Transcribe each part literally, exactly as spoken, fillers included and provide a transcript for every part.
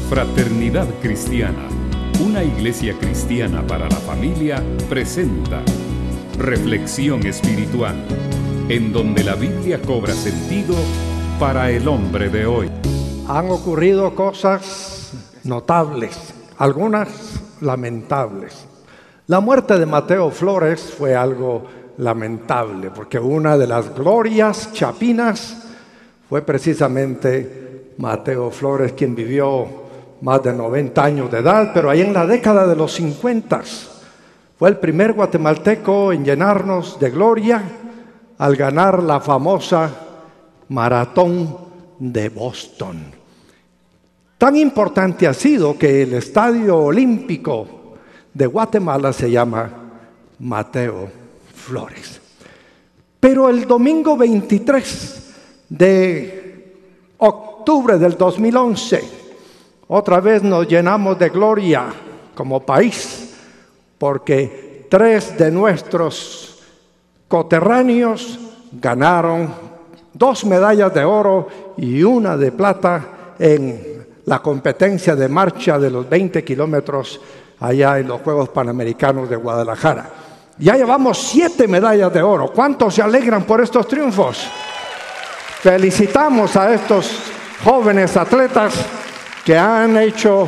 Fraternidad Cristiana, una iglesia cristiana para la familia, presenta Reflexión Espiritual, en donde la Biblia cobra sentido para el hombre de hoy. Han ocurrido cosas notables, algunas lamentables. La muerte de Mateo Flores fue algo lamentable, porque una de las glorias chapinas fue precisamente Mateo Flores, quien vivió más de noventa años de edad, pero ahí en la década de los cincuenta fue el primer guatemalteco en llenarnos de gloria al ganar la famosa Maratón de Boston. Tan importante ha sido que el Estadio Olímpico de Guatemala se llama Mateo Flores. Pero el domingo veintitrés de octubre del dos mil once, otra vez nos llenamos de gloria como país, porque tres de nuestros coterráneos ganaron dos medallas de oro y una de plata en la competencia de marcha de los veinte kilómetros allá en los Juegos Panamericanos de Guadalajara. Ya llevamos siete medallas de oro. ¿Cuántos se alegran por estos triunfos? Felicitamos a estos jóvenes atletas que han hecho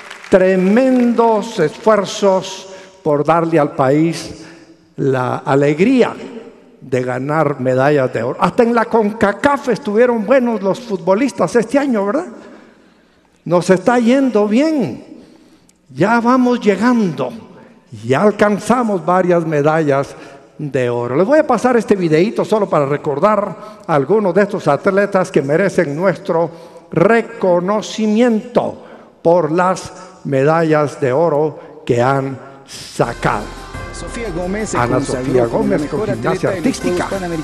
tremendos esfuerzos por darle al país la alegría de ganar medallas de oro. Hasta en la CONCACAF estuvieron buenos los futbolistas este año, ¿verdad? Nos está yendo bien. Ya vamos llegando. Ya alcanzamos varias medallas de oro. Les voy a pasar este videíto solo para recordar a algunos de estos atletas que merecen nuestro reconocimiento por las medallas de oro que han sacado. Sofía Gómez se Ana Sofía Gómez con gimnasia artística.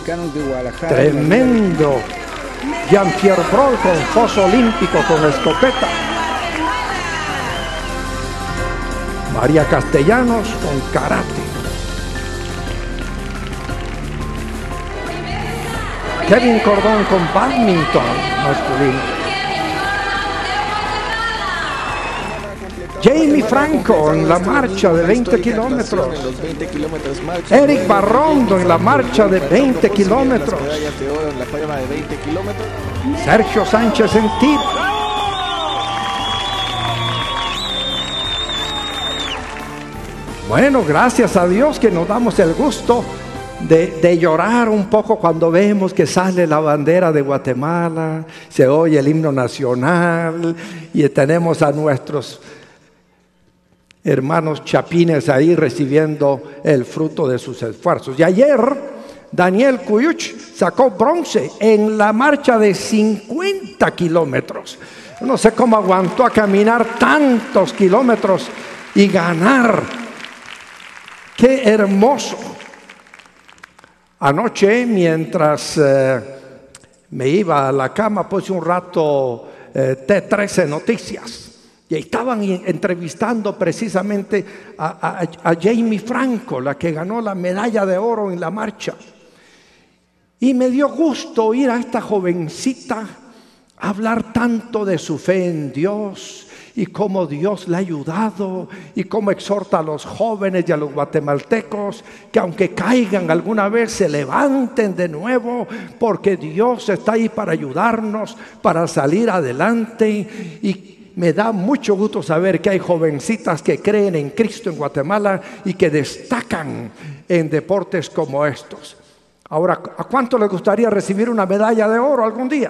Tremendo. Jean-Pierre Brol con foso olímpico con escopeta. María Castellanos con karate. Kevin Cordón con badminton masculino. Jamie Franco en la marcha de veinte kilómetros. Eric Barrondo en la marcha de veinte kilómetros. Sergio Sánchez en tiro. Bueno, gracias a Dios que nos damos el gusto de, de llorar un poco cuando vemos que sale la bandera de Guatemala, se oye el himno nacional y tenemos a nuestros hermanos chapines ahí recibiendo el fruto de sus esfuerzos. Y ayer Daniel Cuyuch sacó bronce en la marcha de cincuenta kilómetros. No sé cómo aguantó a caminar tantos kilómetros y ganar. ¡Qué hermoso! Anoche, mientras eh, me iba a la cama, puse un rato eh, T trece Noticias. Y estaban entrevistando precisamente a, a, a Jamie Franco, la que ganó la medalla de oro en la marcha. Y me dio gusto oír a esta jovencita hablar tanto de su fe en Dios y cómo Dios la ha ayudado y cómo exhorta a los jóvenes y a los guatemaltecos que aunque caigan alguna vez se levanten de nuevo, porque Dios está ahí para ayudarnos, para salir adelante. Y me da mucho gusto saber que hay jovencitas que creen en Cristo en Guatemala y que destacan en deportes como estos. Ahora, ¿a cuánto les gustaría recibir una medalla de oro algún día?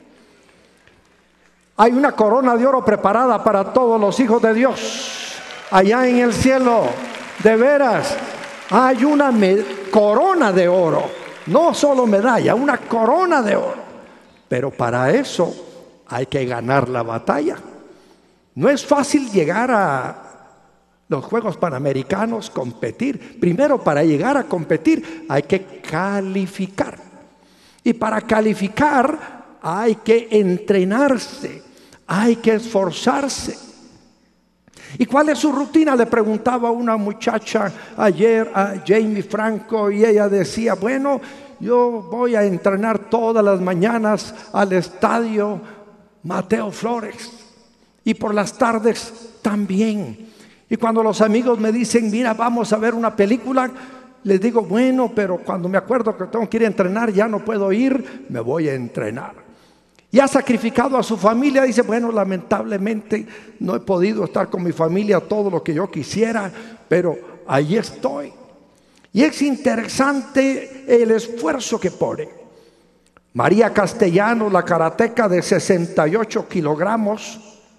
Hay una corona de oro preparada para todos los hijos de Dios allá en el cielo. De veras, hay una corona de oro, no solo medalla, una corona de oro. Pero para eso hay que ganar la batalla. No es fácil llegar a los Juegos Panamericanos, competir. Primero, para llegar a competir hay que calificar. Y para calificar hay que entrenarse, hay que esforzarse. ¿Y cuál es su rutina?, le preguntaba una muchacha ayer a Jamie Franco, y ella decía, bueno, yo voy a entrenar todas las mañanas al estadio Mateo Flores. Y por las tardes también. Y cuando los amigos me dicen, mira, vamos a ver una película, les digo, bueno, pero cuando me acuerdo que tengo que ir a entrenar, ya no puedo ir, me voy a entrenar. Y ha sacrificado a su familia, dice, bueno, lamentablemente no he podido estar con mi familia todo lo que yo quisiera, pero ahí estoy. Y es interesante el esfuerzo que pone. María Castellanos, la karateca de sesenta y ocho kilogramos,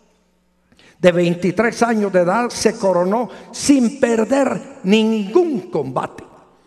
de veintitrés años de edad, se coronó sin perder ningún combate.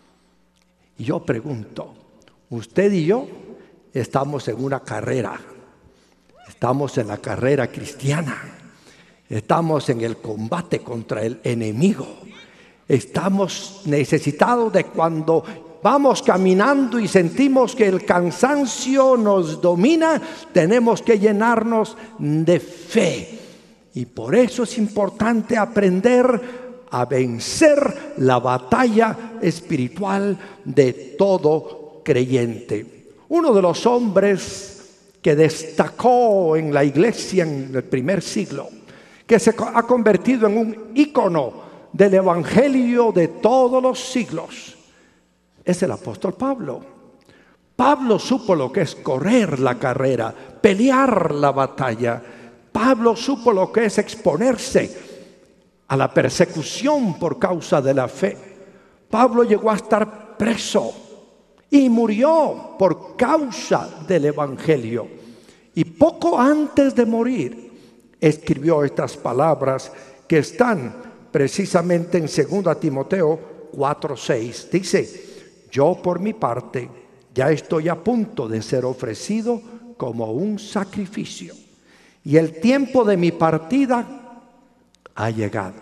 Y yo pregunto, usted y yo estamos en una carrera, estamos en la carrera cristiana, estamos en el combate contra el enemigo, estamos necesitados de cuando vamos caminando y sentimos que el cansancio nos domina, tenemos que llenarnos de fe. Y por eso es importante aprender a vencer la batalla espiritual de todo creyente. Uno de los hombres que destacó en la iglesia en el primer siglo, que se ha convertido en un ícono del evangelio de todos los siglos, es el apóstol Pablo. Pablo supo lo que es correr la carrera, pelear la batalla. Pablo supo lo que es exponerse a la persecución por causa de la fe. Pablo llegó a estar preso y murió por causa del evangelio. Y poco antes de morir escribió estas palabras que están precisamente en segunda Timoteo cuatro seis. Dice, yo por mi parte ya estoy a punto de ser ofrecido como un sacrificio, y el tiempo de mi partida ha llegado.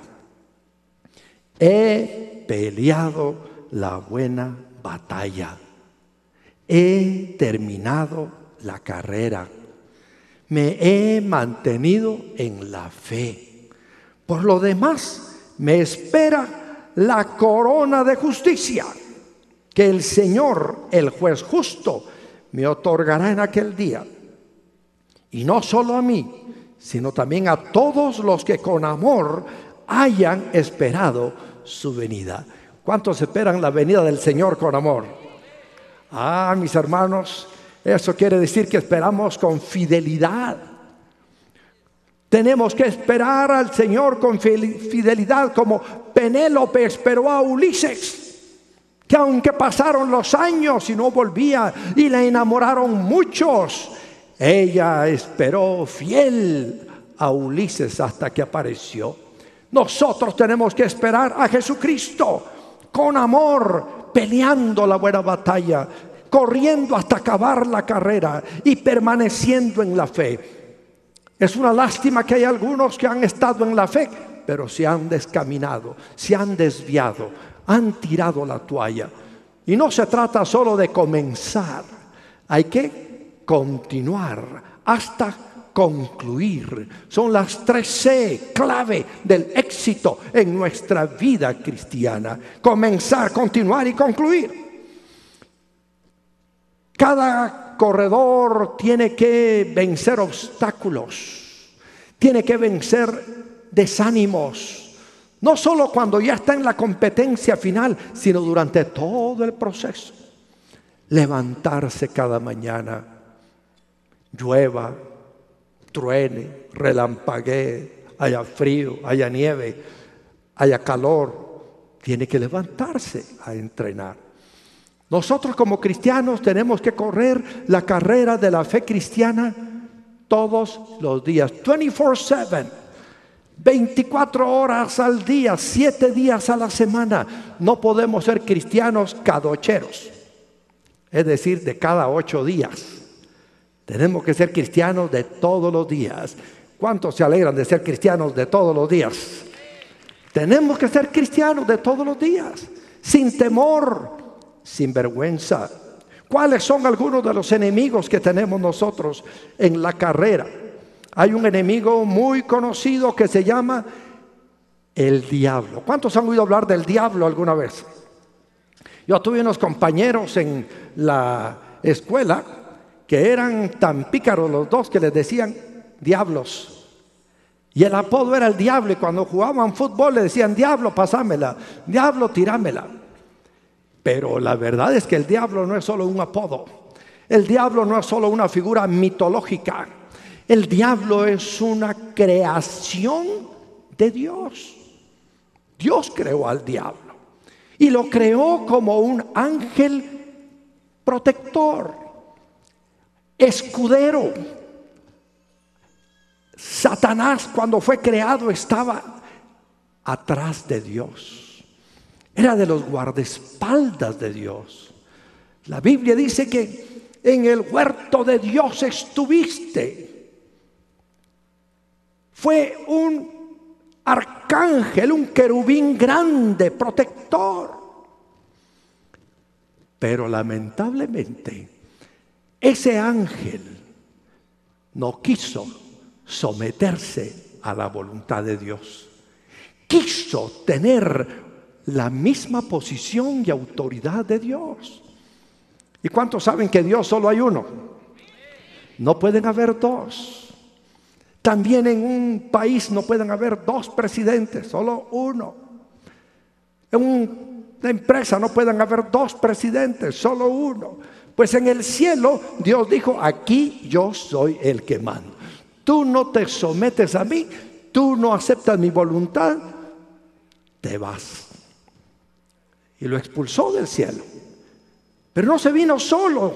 He peleado la buena batalla. He terminado la carrera. Me he mantenido en la fe. Por lo demás, me espera la corona de justicia que el Señor, el juez justo, me otorgará en aquel día. Y no solo a mí, sino también a todos los que con amor hayan esperado su venida. ¿Cuántos esperan la venida del Señor con amor? Ah, mis hermanos, eso quiere decir que esperamos con fidelidad. Tenemos que esperar al Señor con fidelidad, como Penélope esperó a Ulises, que aunque pasaron los años y no volvía y la enamoraron muchos, ella esperó fiel a Ulises hasta que apareció. Nosotros tenemos que esperar a Jesucristo con amor, peleando la buena batalla, corriendo hasta acabar la carrera y permaneciendo en la fe. Es una lástima que hay algunos que han estado en la fe, pero se han descaminado, se han desviado, han tirado la toalla. Y no se trata solo de comenzar, hay que continuar hasta concluir. Son las tres C clave del éxito en nuestra vida cristiana: comenzar, continuar y concluir. Cada corredor tiene que vencer obstáculos, tiene que vencer desánimos, no solo cuando ya está en la competencia final, sino durante todo el proceso. Levantarse cada mañana, llueva, truene, relampaguee, haya frío, haya nieve, haya calor, tiene que levantarse a entrenar. Nosotros como cristianos tenemos que correr la carrera de la fe cristiana todos los días, veinticuatro siete, veinticuatro horas al día, siete días a la semana. No podemos ser cristianos cadocheros, es decir, de cada ocho días. Tenemos que ser cristianos de todos los días. ¿Cuántos se alegran de ser cristianos de todos los días? Tenemos que ser cristianos de todos los días, sin temor, sin vergüenza. ¿Cuáles son algunos de los enemigos que tenemos nosotros en la carrera? Hay un enemigo muy conocido que se llama el diablo. ¿Cuántos han oído hablar del diablo alguna vez? Yo tuve unos compañeros en la escuela que eran tan pícaros los dos que les decían diablos. Y el apodo era el diablo, y cuando jugaban fútbol le decían: diablo, pasámela, diablo, tirámela. Pero la verdad es que el diablo no es solo un apodo. El diablo no es solo una figura mitológica. El diablo es una creación de Dios. Dios creó al diablo y lo creó como un ángel protector, escudero. Satanás, cuando fue creado, estaba atrás de Dios. Era de los guardaespaldas de Dios. La Biblia dice que en el huerto de Dios estuviste. Fue un arcángel, un querubín grande, protector. Pero lamentablemente, ese ángel no quiso someterse a la voluntad de Dios. Quiso tener la misma posición y autoridad de Dios. ¿Y cuántos saben que Dios solo hay uno? No pueden haber dos. También en un país no pueden haber dos presidentes, solo uno. En una empresa no pueden haber dos presidentes, solo uno. Pues en el cielo Dios dijo: aquí yo soy el que mando. Tú no te sometes a mí, tú no aceptas mi voluntad, te vas. Y lo expulsó del cielo. Pero no se vino solo.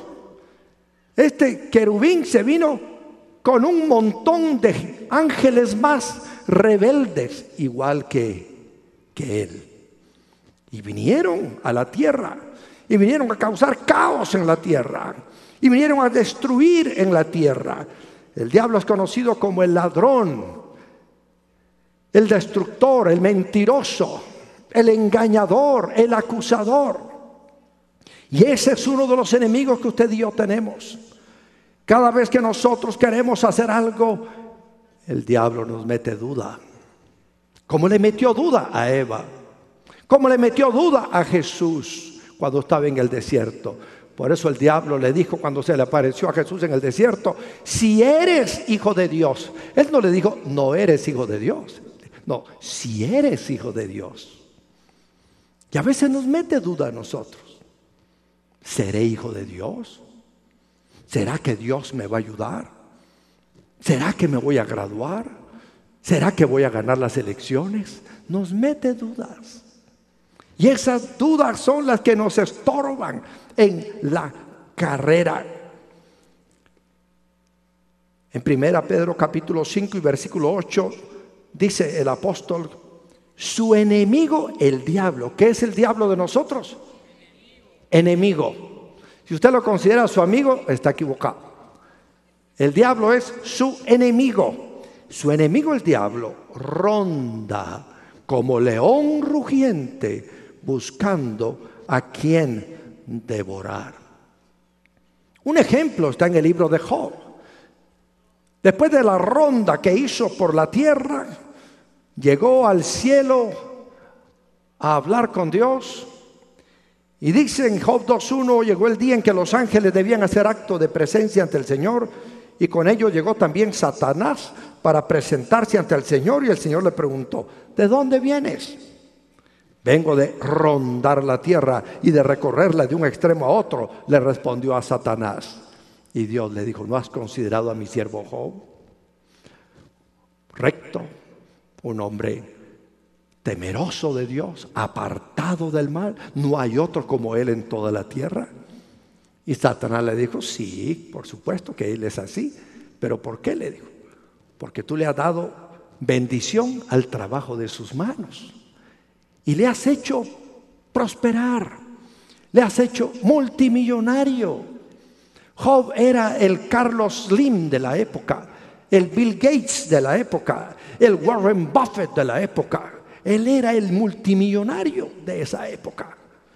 Este querubín se vino con un montón de ángeles más rebeldes, igual que, que él. Y vinieron a la tierra, y vinieron a causar caos en la tierra, y vinieron a destruir en la tierra. El diablo es conocido como el ladrón, el destructor, el mentiroso, el engañador, el acusador. Y ese es uno de los enemigos que usted y yo tenemos. Cada vez que nosotros queremos hacer algo, el diablo nos mete duda. Como le metió duda a Eva, como le metió duda a Jesús cuando estaba en el desierto. Por eso el diablo le dijo cuando se le apareció a Jesús en el desierto: si eres hijo de Dios. Él no le dijo: no eres hijo de Dios. No, si eres hijo de Dios. Y a veces nos mete duda a nosotros. ¿Seré hijo de Dios? ¿Será que Dios me va a ayudar? ¿Será que me voy a graduar? ¿Será que voy a ganar las elecciones? Nos mete dudas. Y esas dudas son las que nos estorban en la carrera. En primera Pedro capítulo cinco y versículo ocho dice el apóstol: su enemigo, el diablo. ¿Qué es el diablo de nosotros? Enemigo. Si usted lo considera su amigo, está equivocado. El diablo es su enemigo. Su enemigo, el diablo, ronda como león rugiente buscando a quien devorar. Un ejemplo está en el libro de Job. Después de la ronda que hizo por la tierra, llegó al cielo a hablar con Dios. Y dice en Job dos uno: llegó el día en que los ángeles debían hacer acto de presencia ante el Señor, y con ello llegó también Satanás para presentarse ante el Señor. Y el Señor le preguntó: ¿de dónde vienes? Vengo de rondar la tierra y de recorrerla de un extremo a otro, le respondió a Satanás. Y Dios le dijo: ¿no has considerado a mi siervo Job? Recto, un hombre temeroso de Dios, apartado del mal, no hay otro como él en toda la tierra. Y Satanás le dijo: sí, por supuesto que él es así. ¿Pero por qué? Le dijo: porque tú le has dado bendición al trabajo de sus manos y le has hecho prosperar, le has hecho multimillonario. Job era el Carlos Slim de la época, el Bill Gates de la época, el Warren Buffett de la época. Él era el multimillonario de esa época.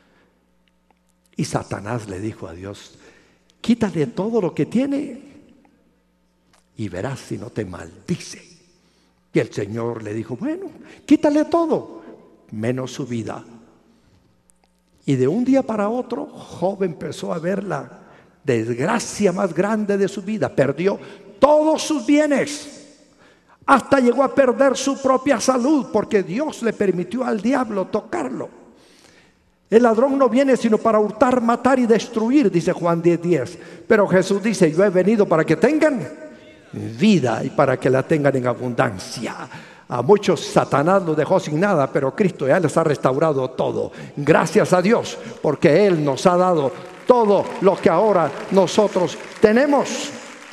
Y Satanás le dijo a Dios: quítale todo lo que tiene y verás si no te maldice. Y el Señor le dijo: bueno, quítale todo, menos su vida. Y de un día para otro, Job empezó a ver la desgracia más grande de su vida. Perdió todos sus bienes, Hasta llegó a perder su propia salud porque Dios le permitió al diablo tocarlo. El ladrón no viene sino para hurtar, matar y destruir, dice Juan diez diez. Pero Jesús dice, yo he venido para que tengan vida y para que la tengan en abundancia. A muchos Satanás los dejó sin nada, pero Cristo ya les ha restaurado todo. Gracias a Dios, porque Él nos ha dado todo lo que ahora nosotros tenemos.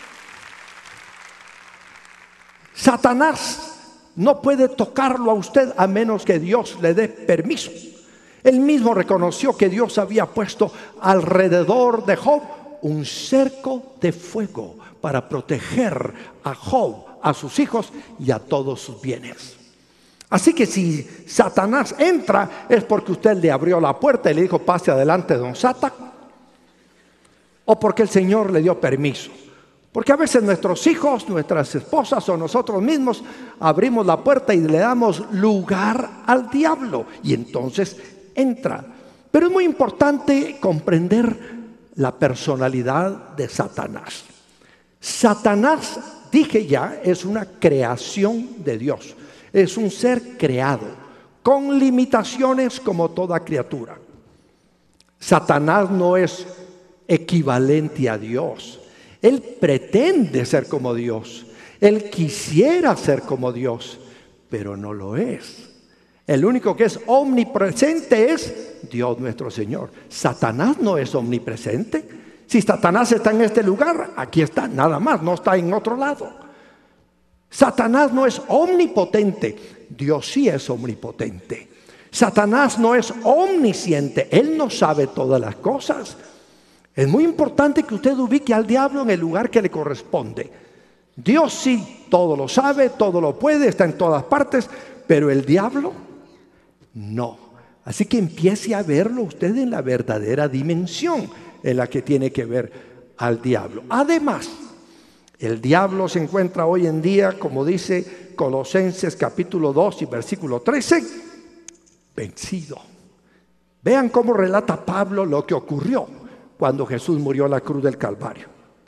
Satanás no puede tocarlo a usted a menos que Dios le dé permiso. Él mismo reconoció que Dios había puesto alrededor de Job un cerco de fuego para proteger a Job, a sus hijos y a todos sus bienes. Así que si Satanás entra es porque usted le abrió la puerta y le dijo pase adelante, don Satan, o porque el Señor le dio permiso. Porque a veces nuestros hijos, nuestras esposas o nosotros mismos abrimos la puerta y le damos lugar al diablo y entonces entra. Pero es muy importante comprender la personalidad de Satanás. Satanás, dije ya, es una creación de Dios. Es un ser creado con limitaciones como toda criatura. Satanás no es equivalente a Dios. Él pretende ser como Dios. Él quisiera ser como Dios, pero no lo es. El único que es omnipresente es Dios nuestro Señor. Satanás no es omnipresente. Si Satanás está en este lugar, aquí está, nada más, no está en otro lado. Satanás no es omnipotente, Dios sí es omnipotente. Satanás no es omnisciente, Él no sabe todas las cosas. Es muy importante que usted ubique al diablo en el lugar que le corresponde. Dios sí, todo lo sabe, todo lo puede, está en todas partes, pero el diablo no. Así que empiece a verlo usted en la verdadera dimensión en la que tiene que ver al diablo. Además, el diablo se encuentra hoy en día, como dice Colosenses capítulo dos y versículo trece, vencido. Vean cómo relata Pablo lo que ocurrió cuando Jesús murió en la cruz del Calvario.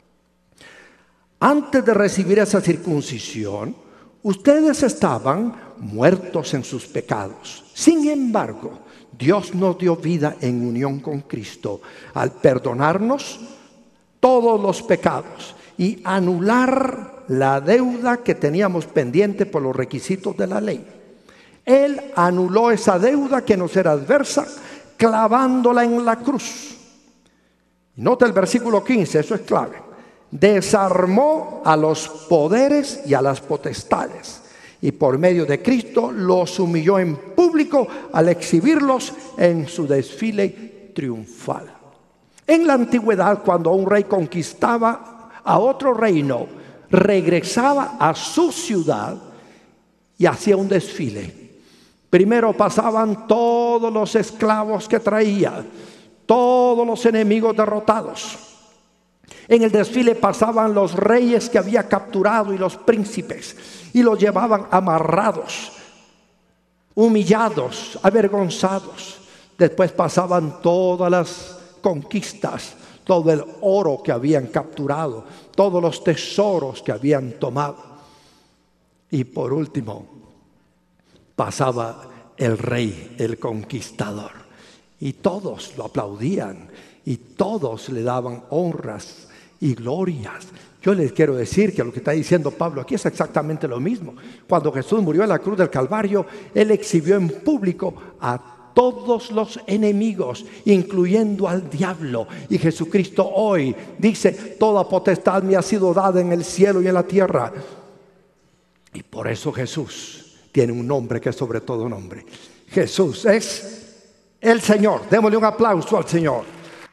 Antes de recibir esa circuncisión, ustedes estaban muertos en sus pecados. Sin embargo, Dios nos dio vida en unión con Cristo al perdonarnos todos los pecados y anular la deuda que teníamos pendiente por los requisitos de la ley. Él anuló esa deuda que nos era adversa clavándola en la cruz. Nota el versículo quince, eso es clave. Desarmó a los poderes y a las potestades y por medio de Cristo los humilló en público al exhibirlos en su desfile triunfal. En la antigüedad, cuando un rey conquistaba a otro reino, regresaba a su ciudad y hacía un desfile. Primero pasaban todos los esclavos que traía, todos los enemigos derrotados. En el desfile pasaban los reyes que había capturado y los príncipes, y los llevaban amarrados, humillados, avergonzados. Después pasaban todas las conquistas, todo el oro que habían capturado, todos los tesoros que habían tomado. Y por último, pasaba el rey, el conquistador. Y todos lo aplaudían y todos le daban honras y glorias. Yo les quiero decir que lo que está diciendo Pablo aquí es exactamente lo mismo. Cuando Jesús murió en la cruz del Calvario, Él exhibió en público a todos los enemigos, incluyendo al diablo. Y Jesucristo hoy dice, toda potestad me ha sido dada en el cielo y en la tierra. Y por eso Jesús tiene un nombre que es sobre todo nombre. Jesús es el Señor. Démosle un aplauso al Señor.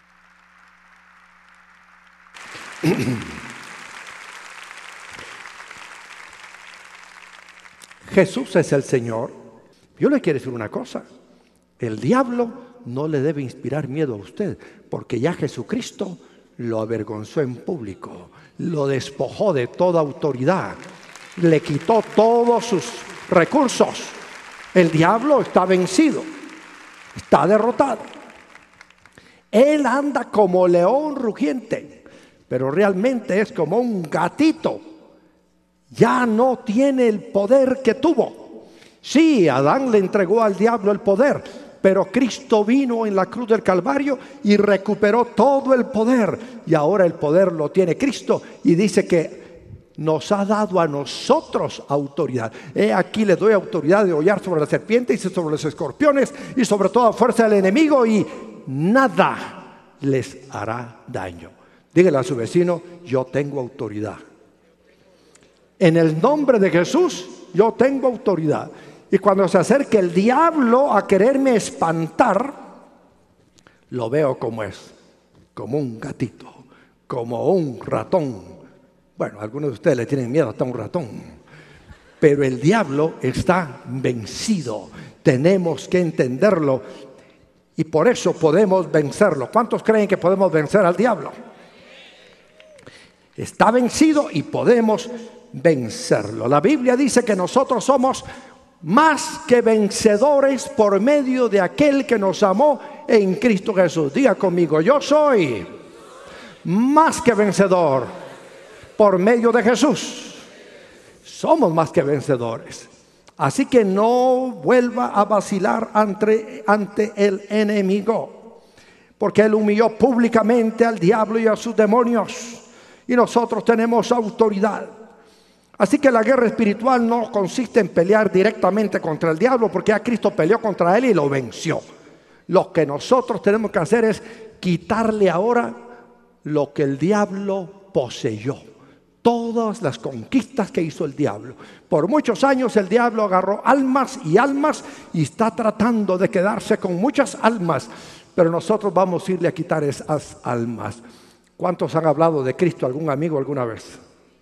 Jesús es el Señor. Yo le quiero decir una cosa. El diablo no le debe inspirar miedo a usted, porque ya Jesucristo lo avergonzó en público, lo despojó de toda autoridad, le quitó todos sus recursos. El diablo está vencido, está derrotado. Él anda como león rugiente, pero realmente es como un gatito. ya no tiene el poder que tuvo. Sí, Adán le entregó al diablo el poder, pero Cristo vino en la cruz del Calvario y recuperó todo el poder. Y ahora el poder lo tiene Cristo y dice que nos ha dado a nosotros autoridad. He aquí le doy autoridad de hollar sobre las serpientes y sobre los escorpiones y sobre toda fuerza del enemigo, y nada les hará daño. Dígale a su vecino: yo tengo autoridad. En el nombre de Jesús, yo tengo autoridad. Y cuando se acerque el diablo a quererme espantar, lo veo como es, como un gatito, como un ratón. Bueno, algunos de ustedes le tienen miedo hasta un ratón, pero el diablo está vencido. Tenemos que entenderlo y por eso podemos vencerlo. ¿Cuántos creen que podemos vencer al diablo? Está vencido y podemos vencerlo. La Biblia dice que nosotros somos más que vencedores por medio de aquel que nos amó en Cristo Jesús. Diga conmigo: yo soy más que vencedor por medio de Jesús. Somos más que vencedores. Así que no vuelva a vacilar ante, ante el enemigo, porque él humilló públicamente al diablo y a sus demonios, y nosotros tenemos autoridad. Así que la guerra espiritual no consiste en pelear directamente contra el diablo, porque ya Cristo peleó contra él y lo venció. Lo que nosotros tenemos que hacer es quitarle ahora lo que el diablo poseyó. Todas las conquistas que hizo el diablo. Por muchos años el diablo agarró almas y almas y está tratando de quedarse con muchas almas, pero nosotros vamos a irle a quitar esas almas. ¿Cuántos han hablado de Cristo a algún amigo alguna vez?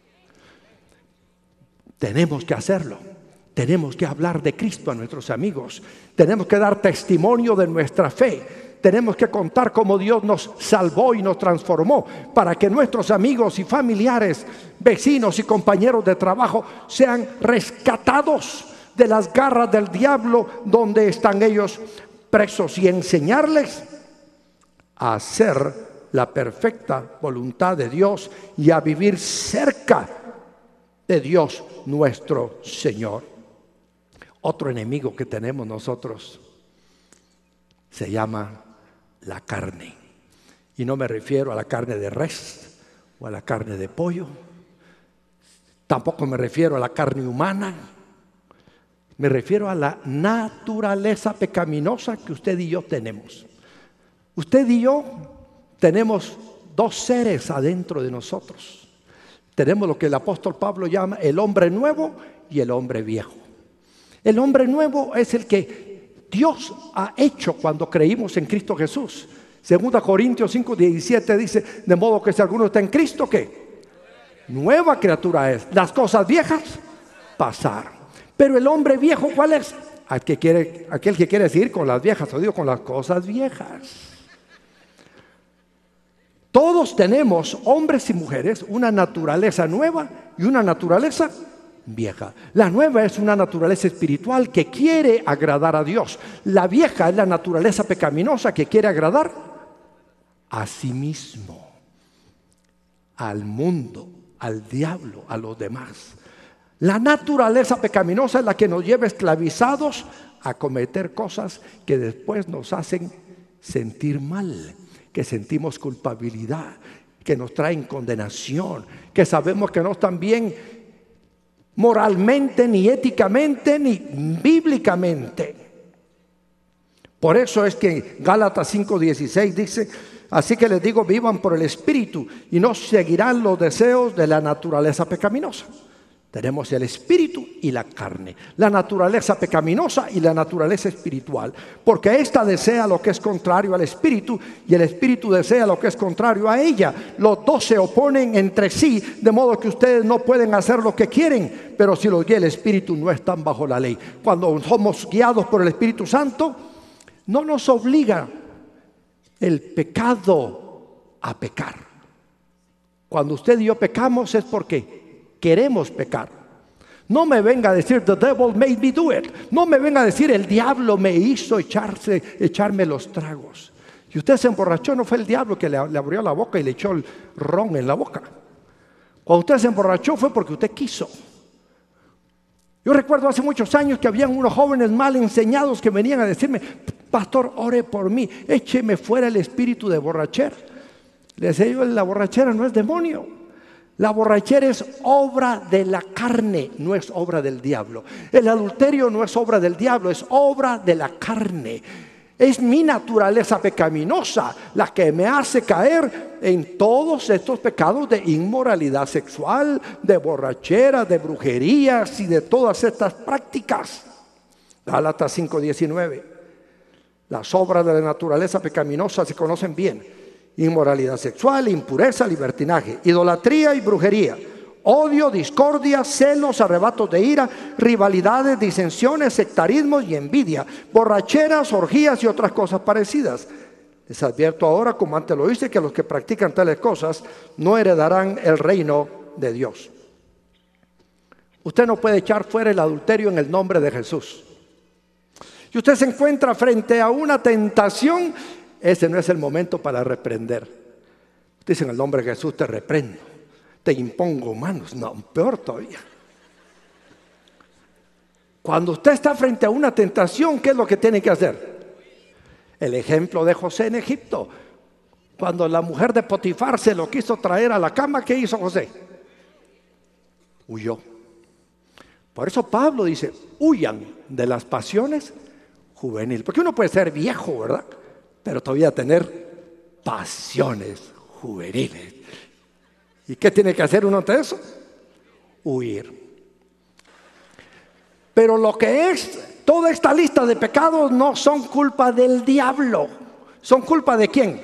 Tenemos que hacerlo. Tenemos que hablar de Cristo a nuestros amigos. Tenemos que dar testimonio de nuestra fe. Tenemos que contar cómo Dios nos salvó y nos transformó, para que nuestros amigos y familiares, vecinos y compañeros de trabajo sean rescatados de las garras del diablo donde están ellos presos, y enseñarles a hacer la perfecta voluntad de Dios y a vivir cerca de Dios nuestro Señor. Otro enemigo que tenemos nosotros se llama la carne. Y no me refiero a la carne de res o a la carne de pollo. Tampoco me refiero a la carne humana. Me refiero a la naturaleza pecaminosa que usted y yo tenemos. Usted y yo tenemos dos seres adentro de nosotros. Tenemos lo que el apóstol Pablo llama el hombre nuevo y el hombre viejo. El hombre nuevo es el que Dios ha hecho cuando creímos en Cristo Jesús. Segunda Corintios cinco diecisiete dice: de modo que si alguno está en Cristo, ¿qué? Nueva criatura es. Las cosas viejas pasaron. Pero el hombre viejo, ¿cuál es? Aquel que quiere, aquel que quiere seguir con las viejas, o digo, con las cosas viejas. Todos tenemos, hombres y mujeres, una naturaleza nueva y una naturaleza vieja. La nueva es una naturaleza espiritual que quiere agradar a Dios. La vieja es la naturaleza pecaminosa que quiere agradar a sí mismo, al mundo, al diablo, a los demás. La naturaleza pecaminosa es la que nos lleva esclavizados a cometer cosas que después nos hacen sentir mal, que sentimos culpabilidad, que nos traen condenación, que sabemos que no están bien moralmente, ni éticamente, ni bíblicamente. Por eso es que Gálatas cinco dieciséis dice: así que les digo, vivan por el Espíritu y no seguirán los deseos de la naturaleza pecaminosa. Tenemos el espíritu y la carne, la naturaleza pecaminosa y la naturaleza espiritual, porque ésta desea lo que es contrario al espíritu y el espíritu desea lo que es contrario a ella. Los dos se oponen entre sí, de modo que ustedes no pueden hacer lo que quieren, pero si los guía el espíritu no están bajo la ley. Cuando somos guiados por el Espíritu Santo, no nos obliga el pecado a pecar. Cuando usted y yo pecamos es porque queremos pecar. No me venga a decir the devil made me do it. No me venga a decir el diablo me hizo echarse, echarme los tragos. Si usted se emborrachó, no fue el diablo que le, le abrió la boca y le echó el ron en la boca. Cuando usted se emborrachó fue porque usted quiso. Yo recuerdo hace muchos años que habían unos jóvenes mal enseñados que venían a decirme: pastor, ore por mí, écheme fuera el espíritu de borrachera. Les decía yo: la borrachera no es demonio. La borrachera es obra de la carne, no es obra del diablo. El adulterio no es obra del diablo, es obra de la carne. Es mi naturaleza pecaminosa la que me hace caer en todos estos pecados de inmoralidad sexual, de borrachera, de brujerías y de todas estas prácticas. Gálatas cinco diecinueve. Las obras de la naturaleza pecaminosa se conocen bien: inmoralidad sexual, impureza, libertinaje, idolatría y brujería, odio, discordia, celos, arrebatos de ira, rivalidades, disensiones, sectarismos y envidia, borracheras, orgías y otras cosas parecidas. Les advierto ahora, como antes lo hice, que los que practican tales cosas no heredarán el reino de Dios. Usted no puede echar fuera el adulterio en el nombre de Jesús. Si usted se encuentra frente a una tentación, ese no es el momento para reprender. Usted dice: en el nombre de Jesús te reprendo, te impongo manos. No, peor todavía. Cuando usted está frente a una tentación, ¿qué es lo que tiene que hacer? El ejemplo de José en Egipto. Cuando la mujer de Potifar se lo quiso traer a la cama, ¿qué hizo José? Huyó. Por eso Pablo dice: huyan de las pasiones juveniles. Porque uno puede ser viejo, ¿verdad?, pero todavía tener pasiones juveniles. ¿Y qué tiene que hacer uno ante eso? Huir. Pero lo que es toda esta lista de pecados no son culpa del diablo. ¿Son culpa de quién?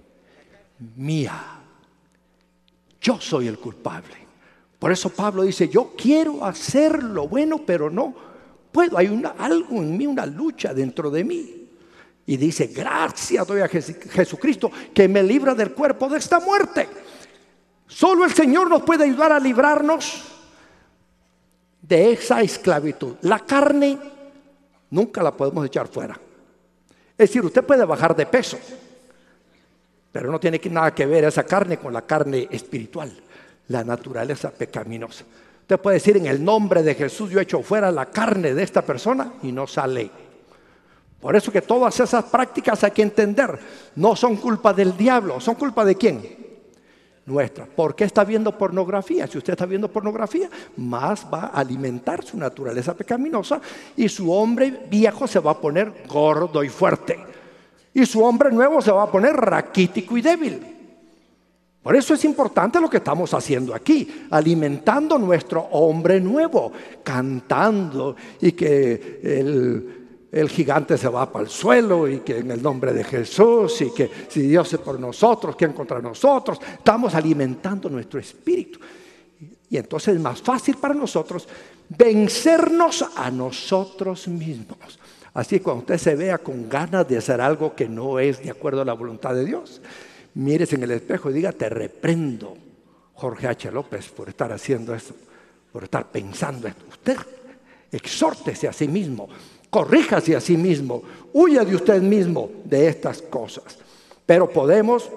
Mía. Yo soy el culpable. Por eso Pablo dice: yo quiero hacer lo bueno, pero no puedo. Hay una, algo en mí, una lucha dentro de mí. Y dice: gracias doy a Jesucristo que me libra del cuerpo de esta muerte. Solo el Señor nos puede ayudar a librarnos de esa esclavitud. La carne nunca la podemos echar fuera. Es decir, usted puede bajar de peso, pero no tiene nada que ver esa carne con la carne espiritual, la naturaleza pecaminosa. Usted puede decir: en el nombre de Jesús yo echo fuera la carne de esta persona, y no sale. Por eso que todas esas prácticas hay que entender, no son culpa del diablo. ¿Son culpa de quién? Nuestra. ¿Por qué está viendo pornografía? Si usted está viendo pornografía, más va a alimentar su naturaleza pecaminosa, y su hombre viejo se va a poner gordo y fuerte, y su hombre nuevo se va a poner raquítico y débil. Por eso es importante lo que estamos haciendo aquí, alimentando nuestro hombre nuevo, cantando, y que el El gigante se va para el suelo, y que en el nombre de Jesús, y que si Dios es por nosotros, ¿quién contra nosotros? Estamos alimentando nuestro espíritu. Y entonces es más fácil para nosotros vencernos a nosotros mismos. Así, cuando usted se vea con ganas de hacer algo que no es de acuerdo a la voluntad de Dios, mírese en el espejo y diga: te reprendo, Jorge H. López, por estar haciendo esto, por estar pensando esto. Usted exhórtese a sí mismo, corríjase a sí mismo, huya de usted mismo de estas cosas. Pero podemos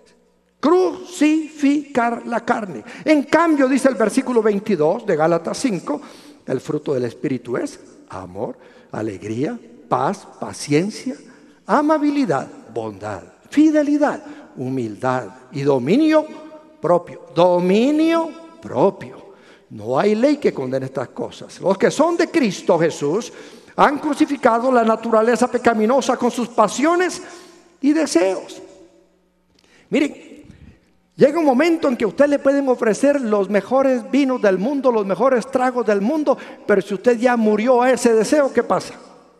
crucificar la carne. En cambio, dice el versículo veintidós de Gálatas cinco, el fruto del Espíritu es amor, alegría, paz, paciencia, amabilidad, bondad, fidelidad, humildad y dominio propio. Dominio propio. No hay ley que condene estas cosas. Los que son de Cristo Jesús han crucificado la naturaleza pecaminosa con sus pasiones y deseos. Miren, llega un momento en que a usted le pueden ofrecer los mejores vinos del mundo, los mejores tragos del mundo, pero si usted ya murió a ese deseo, ¿qué pasa?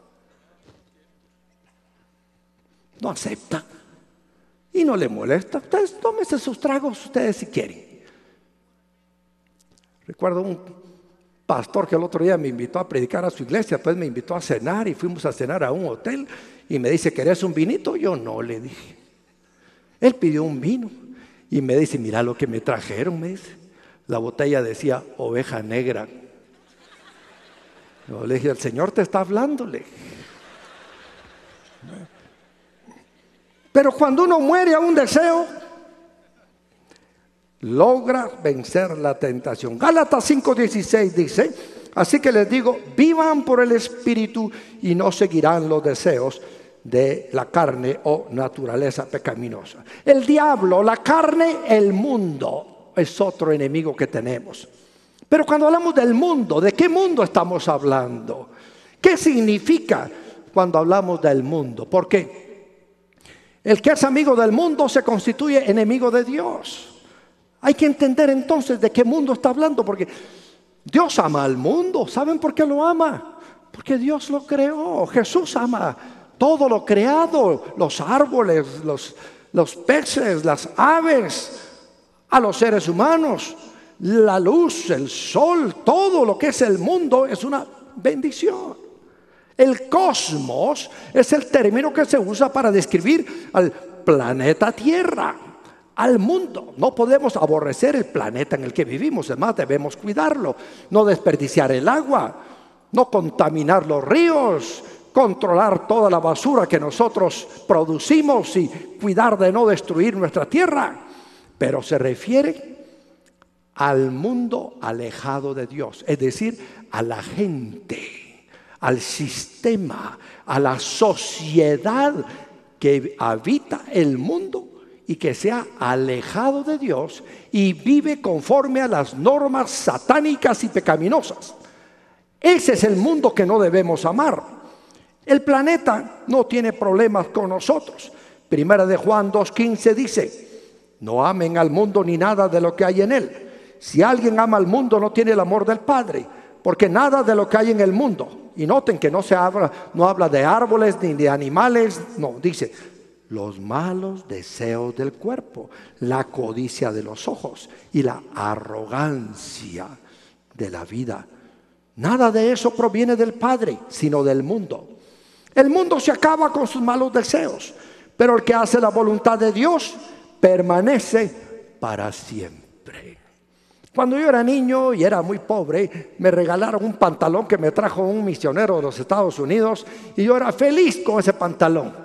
No acepta y no le molesta. Ustedes tómense sus tragos ustedes si quieren. Recuerdo un pastor que el otro día me invitó a predicar a su iglesia, después me invitó a cenar y fuimos a cenar a un hotel y me dice: ¿querés un vinito? Yo no, le dije. Él pidió un vino y me dice: mira lo que me trajeron, me dice. La botella decía Oveja Negra. Yo le dije: el Señor te está hablándole. Pero cuando uno muere a un deseo, logra vencer la tentación. Gálatas cinco dieciséis dice: Así que les digo, vivan por el Espíritu y no seguirán los deseos de la carne o naturaleza pecaminosa. El diablo, la carne, el mundo es otro enemigo que tenemos. Pero cuando hablamos del mundo, ¿de qué mundo estamos hablando? ¿Qué significa cuando hablamos del mundo? Porque el que es amigo del mundo se constituye enemigo de Dios. Hay que entender entonces de qué mundo está hablando, porque Dios ama al mundo. ¿Saben por qué lo ama? Porque Dios lo creó. Jesús ama todo lo creado, los árboles, los, los peces, las aves, a los seres humanos, la luz, el sol, todo lo que es el mundo es una bendición. El cosmos es el término que se usa para describir al planeta Tierra, al mundo. No podemos aborrecer el planeta en el que vivimos, además debemos cuidarlo, no desperdiciar el agua, no contaminar los ríos, controlar toda la basura que nosotros producimos y cuidar de no destruir nuestra tierra. Pero se refiere al mundo alejado de Dios, es decir, a la gente, al sistema, a la sociedad que habita el mundo y que se ha alejado de Dios y vive conforme a las normas satánicas y pecaminosas. Ese es el mundo que no debemos amar. El planeta no tiene problemas con nosotros. Primera de Juan dos quince dice: no amen al mundo ni nada de lo que hay en él. Si alguien ama al mundo, no tiene el amor del Padre, porque nada de lo que hay en el mundo, y noten que no se habla, no habla de árboles ni de animales, no, dice los malos deseos del cuerpo, la codicia de los ojos y la arrogancia de la vida. Nada de eso proviene del Padre, sino del mundo. El mundo se acaba con sus malos deseos, pero el que hace la voluntad de Dios permanece para siempre. Cuando yo era niño y era muy pobre, me regalaron un pantalón que me trajo un misionero de los Estados Unidos y yo era feliz con ese pantalón.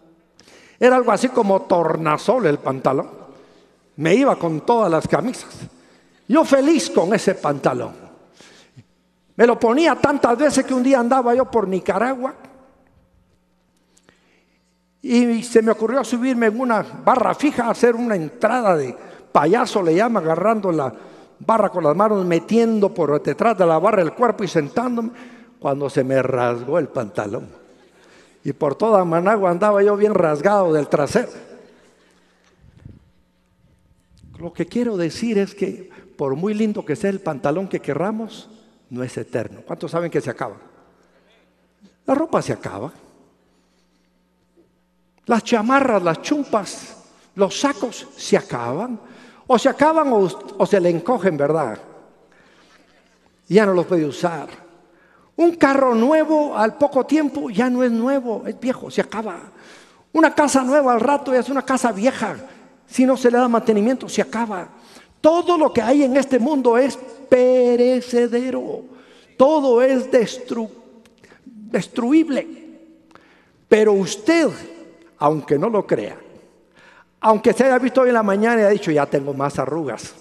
Era algo así como tornasol el pantalón. Me iba con todas las camisas. Yo feliz con ese pantalón. Me lo ponía tantas veces que un día andaba yo por Nicaragua y se me ocurrió subirme en una barra fija, hacer una entrada de payaso, le llama, agarrando la barra con las manos, metiendo por detrás de la barra el cuerpo y sentándome, cuando se me rasgó el pantalón. Y por toda Managua andaba yo bien rasgado del trasero. Lo que quiero decir es que por muy lindo que sea el pantalón que querramos, no es eterno. ¿Cuántos saben que se acaba? La ropa se acaba. Las chamarras, las chumpas, los sacos se acaban. O se acaban o, o se le encogen, ¿verdad? Ya no los puede usar. Un carro nuevo al poco tiempo ya no es nuevo, es viejo, se acaba. Una casa nueva al rato ya es una casa vieja. Si no se le da mantenimiento, se acaba. Todo lo que hay en este mundo es perecedero. Todo es destru destruible. Pero usted, aunque no lo crea, aunque se haya visto hoy en la mañana y ha dicho, ya tengo más arrugas,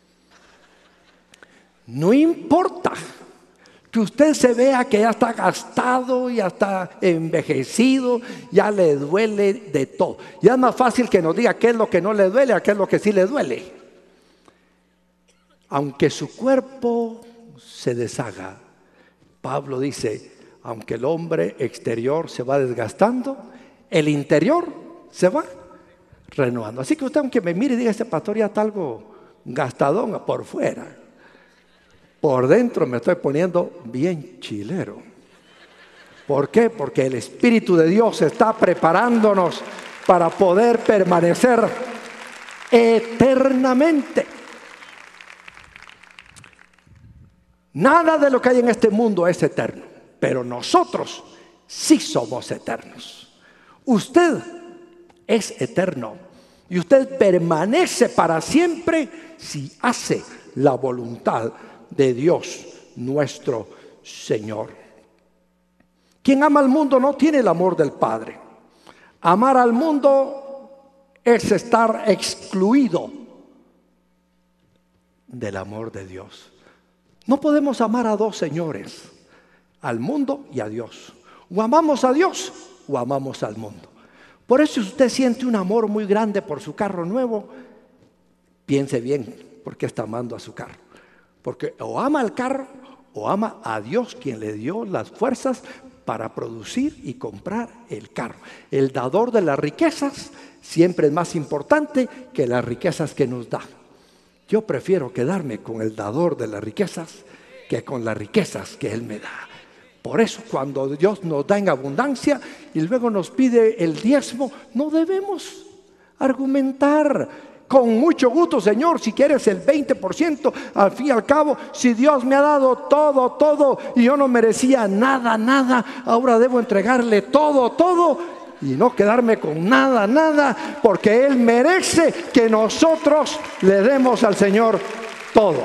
no importa que usted se vea que ya está gastado, ya está envejecido, ya le duele de todo. Ya es más fácil que nos diga qué es lo que no le duele a qué es lo que sí le duele. Aunque su cuerpo se deshaga, Pablo dice, aunque el hombre exterior se va desgastando, el interior se va renovando. Así que usted, aunque me mire y diga, este pastor ya está algo gastadón por fuera, por dentro me estoy poniendo bien chilero. ¿Por qué? Porque el Espíritu de Dios está preparándonos para poder permanecer eternamente. Nada de lo que hay en este mundo es eterno, pero nosotros sí somos eternos. Usted es eterno y usted permanece para siempre si hace la voluntad de Dios nuestro Señor. Quien ama al mundo no tiene el amor del Padre. Amar al mundo es estar excluido del amor de Dios. No podemos amar a dos señores, al mundo y a Dios. O amamos a Dios o amamos al mundo. Por eso, si usted siente un amor muy grande por su carro nuevo, piense bien por qué está amando a su carro. Porque o ama al carro o ama a Dios, quien le dio las fuerzas para producir y comprar el carro. El dador de las riquezas siempre es más importante que las riquezas que nos da. Yo prefiero quedarme con el dador de las riquezas que con las riquezas que Él me da. Por eso, cuando Dios nos da en abundancia y luego nos pide el diezmo, no debemos argumentar. Con mucho gusto, Señor, si quieres el veinte por ciento, al fin y al cabo, si Dios me ha dado todo, todo, y yo no merecía nada, nada, ahora debo entregarle todo, todo, y no quedarme con nada, nada, porque Él merece que nosotros le demos al Señor todo.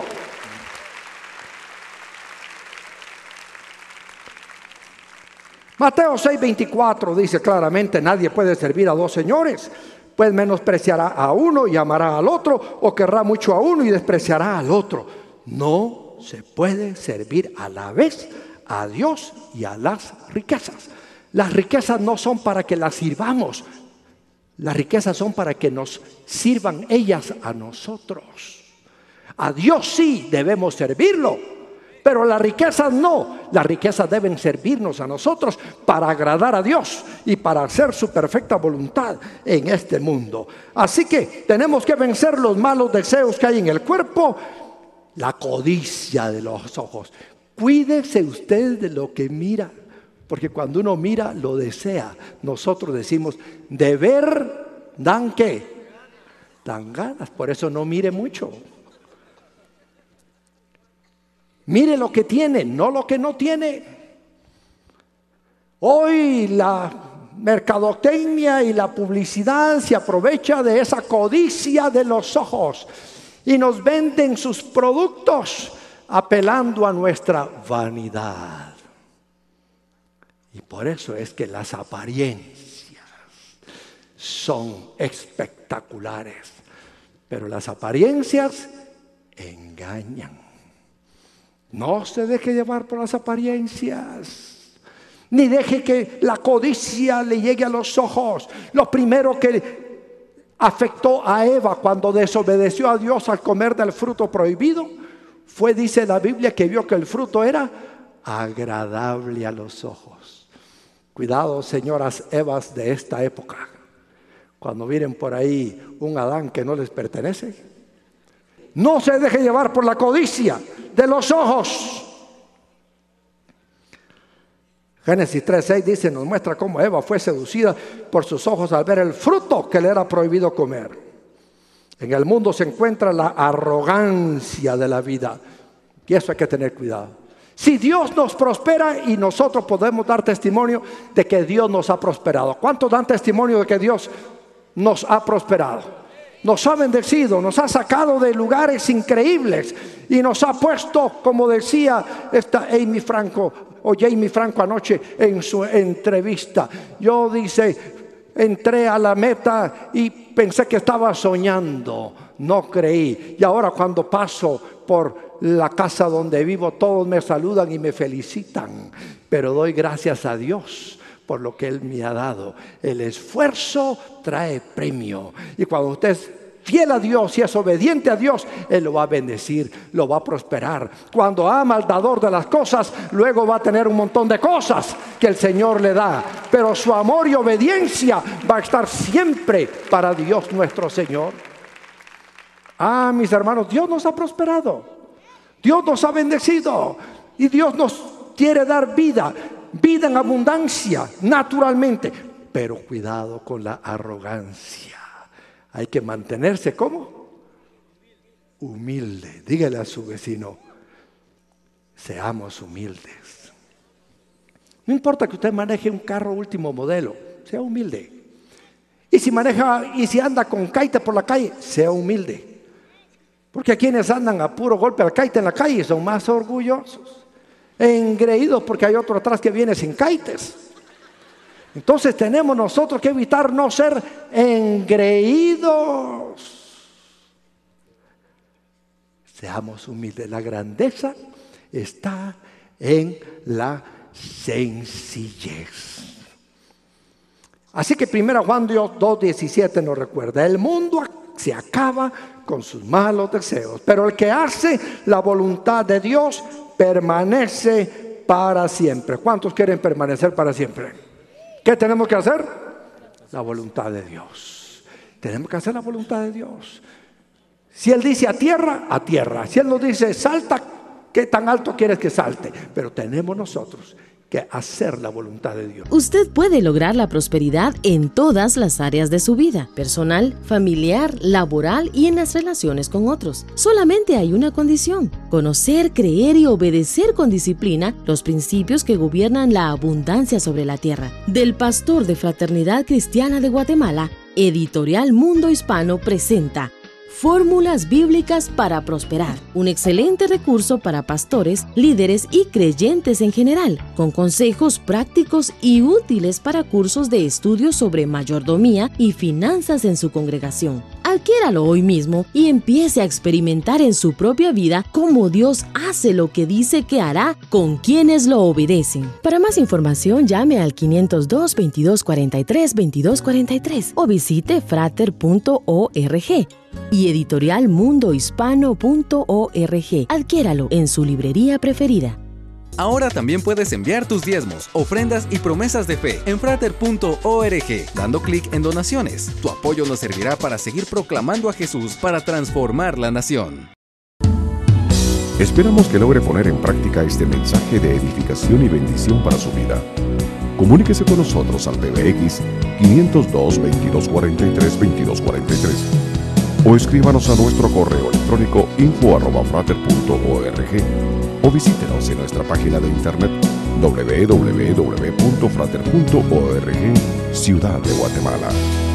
Mateo seis veinticuatro dice claramente: nadie puede servir a dos señores, pues menospreciará a uno y amará al otro, o querrá mucho a uno y despreciará al otro. No se puede servir a la vez a Dios y a las riquezas. Las riquezas no son para que las sirvamos, las riquezas son para que nos sirvan ellas a nosotros. A Dios sí debemos servirlo, pero las riquezas no. Las riquezas deben servirnos a nosotros para agradar a Dios y para hacer su perfecta voluntad en este mundo. Así que tenemos que vencer los malos deseos que hay en el cuerpo, la codicia de los ojos. Cuídese usted de lo que mira, porque cuando uno mira lo desea. Nosotros decimos, de ver dan ¿qué? Dan ganas. Por eso no mire mucho. Mire lo que tiene, no lo que no tiene. Hoy la mercadotecnia y la publicidad se aprovecha de esa codicia de los ojos y nos venden sus productos apelando a nuestra vanidad. Y por eso es que las apariencias son espectaculares, pero las apariencias engañan. No se deje llevar por las apariencias, ni deje que la codicia le llegue a los ojos. Lo primero que afectó a Eva cuando desobedeció a Dios al comer del fruto prohibido fue, dice la Biblia, que vio que el fruto era agradable a los ojos. Cuidado, señoras Evas de esta época, cuando miren por ahí un Adán que no les pertenece. No se deje llevar por la codicia de los ojos. Génesis tres seis dice, nos muestra cómo Eva fue seducida por sus ojos al ver el fruto que le era prohibido comer. En el mundo se encuentra la arrogancia de la vida, y eso hay que tener cuidado. Si Dios nos prospera, y nosotros podemos dar testimonio de que Dios nos ha prosperado. ¿Cuántos dan testimonio de que Dios nos ha prosperado? Nos ha bendecido, nos ha sacado de lugares increíbles y nos ha puesto, como decía esta Amy Franco o Jamie Franco anoche en su entrevista. Yo, dice, entré a la meta y pensé que estaba soñando, no creí. Y ahora cuando paso por la casa donde vivo, todos me saludan y me felicitan, pero doy gracias a Dios por lo que Él me ha dado. El esfuerzo trae premio, y cuando usted es fiel a Dios y es obediente a Dios, Él lo va a bendecir, lo va a prosperar. Cuando ama al dador de las cosas, luego va a tener un montón de cosas que el Señor le da, pero su amor y obediencia va a estar siempre para Dios nuestro Señor. Ah, mis hermanos, Dios nos ha prosperado, Dios nos ha bendecido, y Dios nos quiere dar vida, vida en abundancia, naturalmente. Pero cuidado con la arrogancia. Hay que mantenerse, ¿cómo? Humilde. Dígale a su vecino, seamos humildes. No importa que usted maneje un carro último modelo, sea humilde. Y si maneja, y si anda con caite por la calle, sea humilde. Porque quienes andan a puro golpe al caite en la calle son más orgullosos, engreídos, porque hay otro atrás que viene sin caites. Entonces tenemos nosotros que evitar no ser engreídos. Seamos humildes. La grandeza está en la sencillez. Así que primera Juan dos diecisiete nos recuerda: el mundo se acaba con sus malos deseos, pero el que hace la voluntad de Dios permanece para siempre. ¿Cuántos quieren permanecer para siempre? ¿Qué tenemos que hacer? La voluntad de Dios. Tenemos que hacer la voluntad de Dios. Si Él dice a tierra, a tierra. Si Él nos dice salta, ¿qué tan alto quieres que salte? Pero tenemos nosotros que hacer la voluntad de Dios. Usted puede lograr la prosperidad en todas las áreas de su vida: personal, familiar, laboral y en las relaciones con otros. Solamente hay una condición: conocer, creer y obedecer con disciplina los principios que gobiernan la abundancia sobre la tierra. Del pastor de Fraternidad Cristiana de Guatemala, Editorial Mundo Hispano presenta Fórmulas Bíblicas para Prosperar, un excelente recurso para pastores, líderes y creyentes en general, con consejos prácticos y útiles para cursos de estudio sobre mayordomía y finanzas en su congregación. Adquiéralo hoy mismo y empiece a experimentar en su propia vida cómo Dios hace lo que dice que hará con quienes lo obedecen. Para más información, llame al quinientos dos, veintidós cuarenta y tres, veintidós cuarenta y tres o visite frater punto org y editorial mundo hispano punto org. Adquiéralo en su librería preferida. Ahora también puedes enviar tus diezmos, ofrendas y promesas de fe en frater punto org, dando clic en donaciones. Tu apoyo nos servirá para seguir proclamando a Jesús para transformar la nación. Esperamos que logre poner en práctica este mensaje de edificación y bendición para su vida. Comuníquese con nosotros al P B X quinientos dos, veintidós cuarenta y tres, veintidós cuarenta y tres o escríbanos a nuestro correo electrónico info arroba frater punto org o visítenos en nuestra página de internet doble u doble u doble u punto frater punto org, Ciudad de Guatemala.